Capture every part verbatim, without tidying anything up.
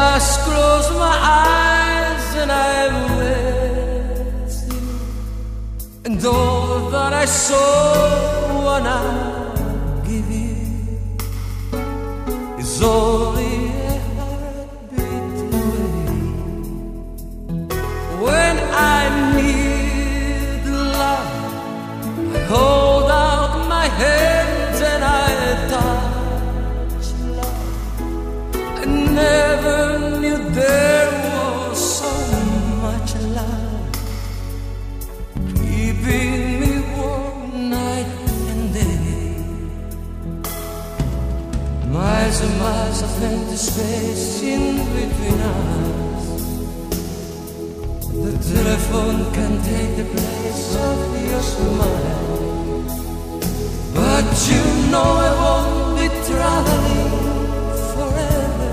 just close my eyes and I'm with you, and all that I so wanna give you is only a heartbeat away. When I need love, I hold out my hands and I touch love. I never knew there was so much love keeping me warm night and day. Miles and miles of empty space in between us. The telephone can take the place of your smile, but you know I won't be traveling forever.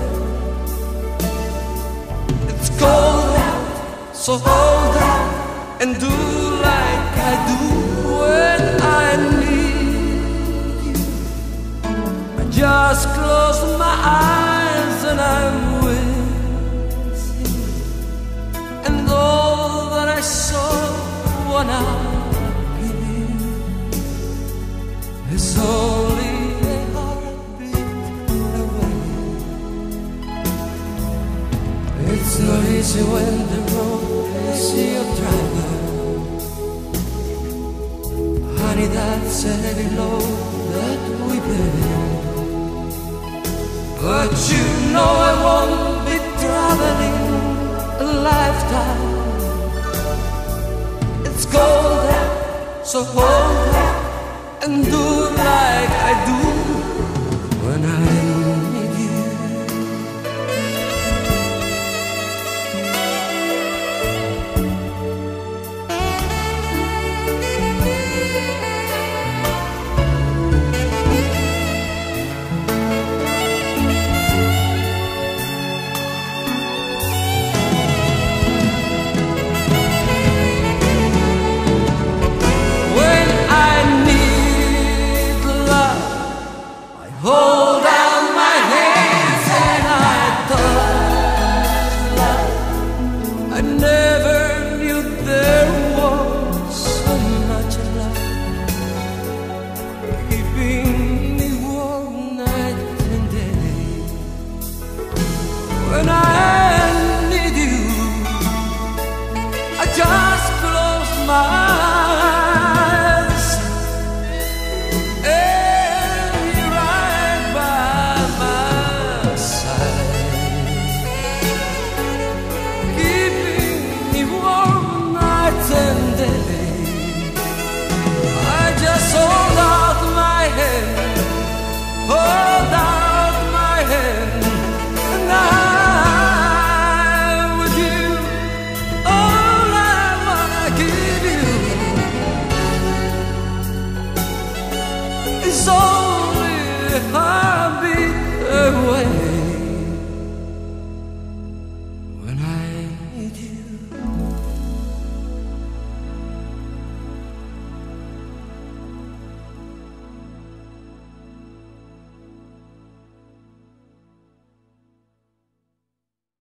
It's cold out, so hold out and do like I do when I need you. I just close my eyes and I'm with you, and all that I so wanna give you is only a heartbeat away. It's not easy when the road is your driver. Honey, that's a heavy load that we bear. But you know I won't be traveling a lifetime. It's cold out, so hold out and do